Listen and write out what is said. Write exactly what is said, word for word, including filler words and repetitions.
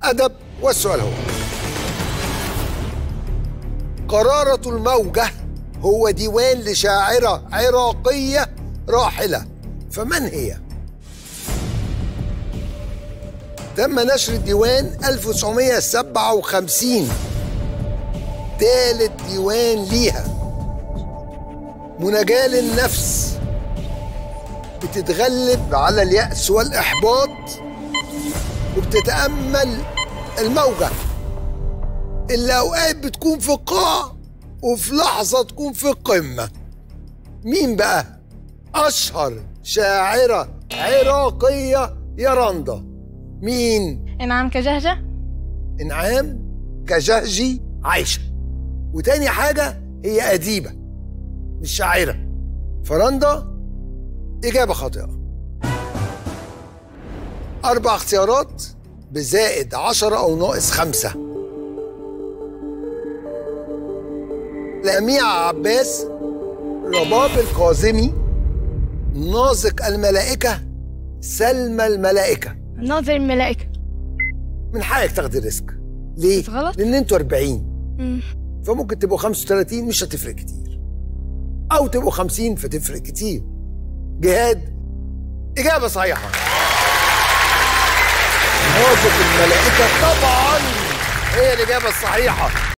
أدب. والسؤال هو: قرارة الموجة هو ديوان لشاعرة عراقية راحلة، فمن هي؟ تم نشر الديوان ألف وتسعمائة وسبعة وخمسين، ثالث ديوان ليها. مناجاة للنفس، بتتغلب على اليأس والإحباط وبتتأمل الموجة اللي أوقات بتكون في القاع وفي لحظة تكون في القمة. مين بقى؟ أشهر شاعرة عراقية يا رندا. مين؟ إنعام كجهجة. إنعام كجهجي عايشة. وتاني حاجة هي أديبة مش شاعرة. فرندا إجابة خاطئة. أربع اختيارات بزائد عشرة أو ناقص خمسة. لميع عباس، رباب الكاظمي، ناظق الملائكة، سلمى الملائكة. ناظر الملائكة. من حقك تاخدي الريسك. ليه؟ غلط؟ لأن أنتوا أربعين، مم. فممكن تبقوا خمسة وثلاثين مش هتفرق كتير، أو تبقوا خمسين فتفرق كتير. جهاد إجابة صحيحة. ناظق الملائكة طبعا هي الإجابة الصحيحة.